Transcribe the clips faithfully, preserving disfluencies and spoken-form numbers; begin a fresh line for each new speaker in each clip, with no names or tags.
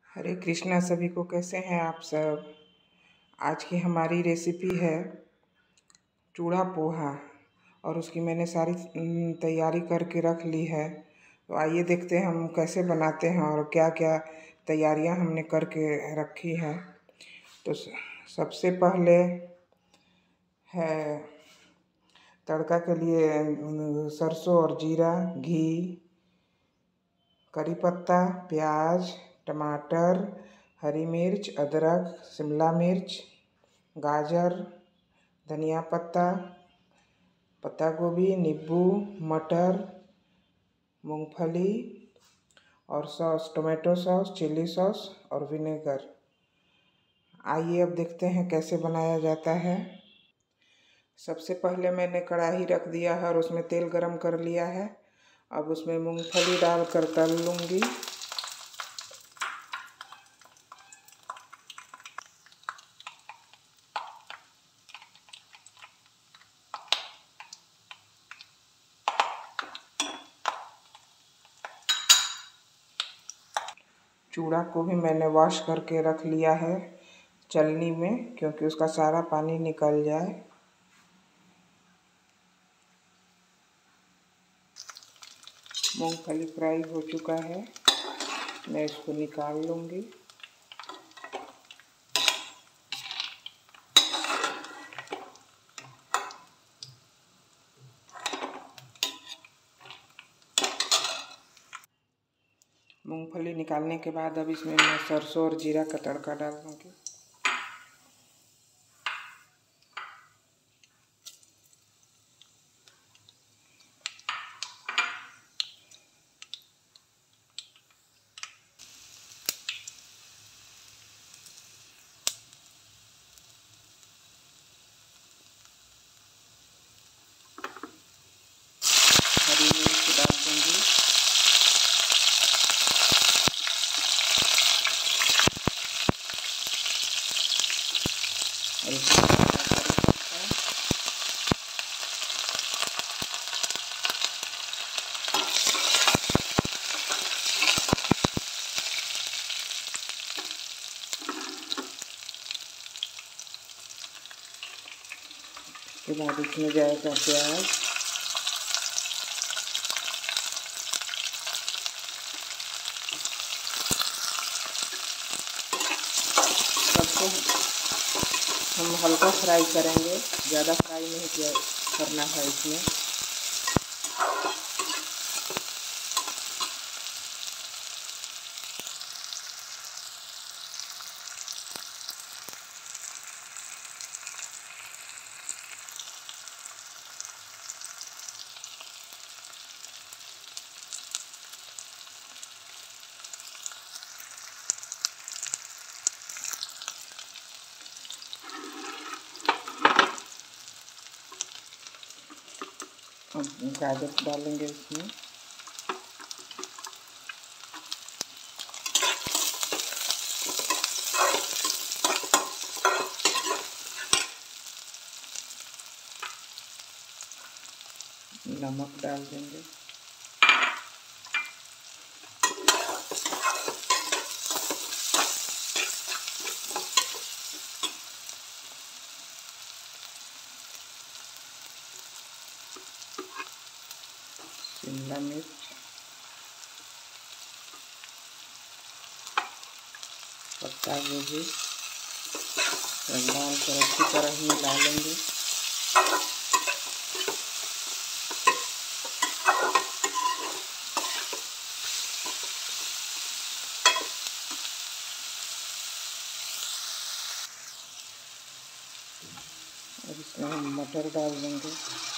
हरे कृष्णा सभी को। कैसे हैं आप सब। आज की हमारी रेसिपी है चूड़ा पोहा और उसकी मैंने सारी तैयारी करके रख ली है। तो आइए देखते हैं हम कैसे बनाते हैं और क्या क्या तैयारियां हमने करके रखी है। तो सबसे पहले है तड़का के लिए सरसों और जीरा, घी, करी पत्ता, प्याज, टमाटर, हरी मिर्च, अदरक, शिमला मिर्च, गाजर, धनिया पत्ता, पत्ता गोभी, नींबू, मटर, मूंगफली और sauce, tomato sauce, chilli sauce और विनेगर। आइए अब देखते हैं कैसे बनाया जाता है। सबसे पहले मैंने कढ़ाई रख दिया है और उसमें तेल गरम कर लिया है। अब उसमें मूंगफली डालकर तल लूँगी। चूड़ा को भी मैंने वॉश करके रख लिया है चलनी में, क्योंकि उसका सारा पानी निकल जाए। मूंगफली फ्राई हो चुका है, मैं इसको निकाल लूँगी। मूंगफली निकालने के बाद अब इसमें मैं सरसों और जीरा का तड़का डाल दूँगी। हरी मिर्च डाल दूँगी। और इसमें करी पत्ता, उसके बाद इसमें जाएगा प्याज, सबको हम हल्का फ्राई करेंगे, ज़्यादा फ्राई नहीं किया करना है इसमें। अब गाजर डालेंगे इसमें। नमक डाल देंगे। शिमला मिर्च, पत्ता गोभी डालकर अच्छी तरह मिला लेंगे। और इसमें हम मटर डाल देंगे।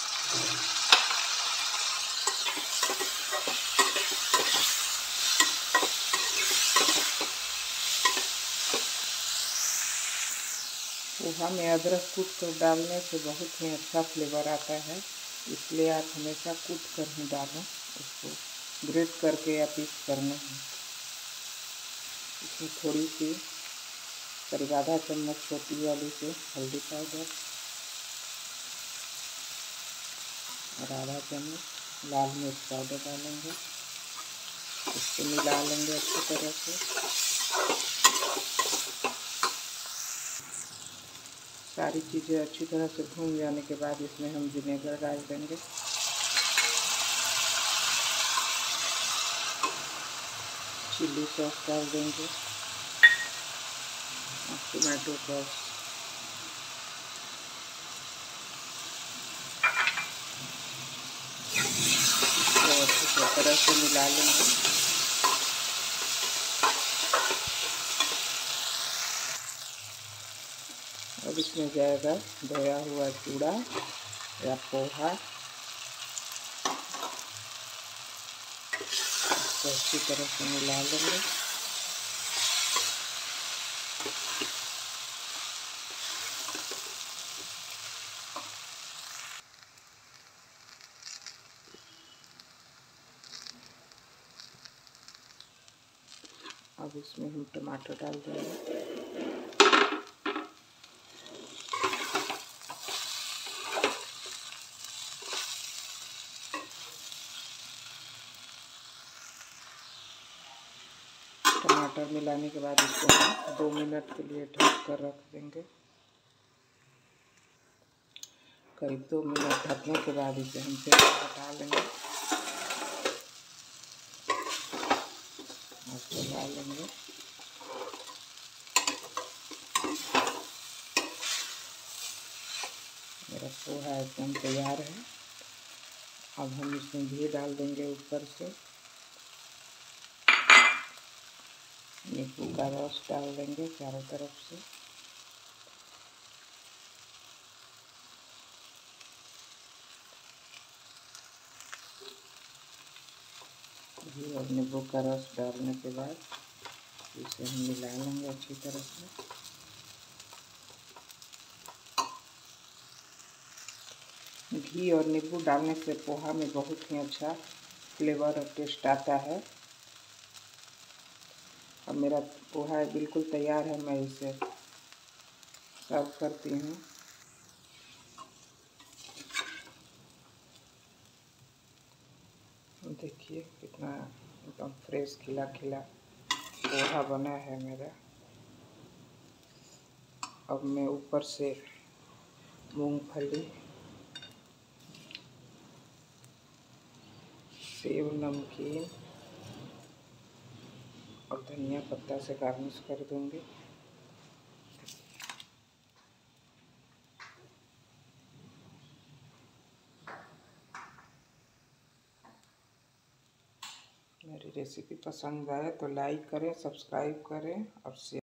पोहा में अदरक कूट कर डालने से बहुत ही अच्छा फ्लेवर आता है, इसलिए आप हमेशा कूट कर ही डालें। उसको ग्रेट करके या पीस करना है। इसमें थोड़ी सी करीब आधा चम्मच छोटी वाली से हल्दी पाउडर और आधा चम्मच लाल मिर्च पाउडर डालेंगे। इसको मिला लेंगे अच्छी तरह से। सारी चीज़ें अच्छी तरह से भून जाने के बाद इसमें हम विनेगर डाल देंगे, चिल्ली सॉस डाल देंगे और टोमेटो सॉस। तो अच्छी तरह से मिला लेंगे। अब इसमें जाएगा धोया हुआ चूड़ा या पोहा। इसको अच्छी तरह से मिला लेंगे। अब इसमें हम टमाटर डाल देंगे। टमाटर मिलाने के बाद इसको हम दो मिनट के लिए ढक कर रख देंगे। करीब दो मिनट ढकने के बाद इसे हम फिर हटा लेंगे और चला लेंगे। मेरा पोहा एकदम तैयार है। अब हम इसमें घी डाल देंगे ऊपर से, नींबू का रस डाल देंगे चारों तरफ से। घी और नींबू का रस डालने के बाद इसे हम मिला लेंगे अच्छी तरह से। घी और नींबू डालने से पोहा में बहुत ही अच्छा फ्लेवर और टेस्ट आता है। अब मेरा पोहा बिल्कुल तैयार है, मैं इसे सर्व करती हूँ। देखिए कितना एकदम फ्रेश खिला खिला पोहा बना है मेरा। अब मैं ऊपर से मूंगफली, सेव, नमकीन और धनिया पत्ता से गार्निश कर दूंगी। मेरी रेसिपी पसंद आए तो लाइक करें, सब्सक्राइब करें और शेयर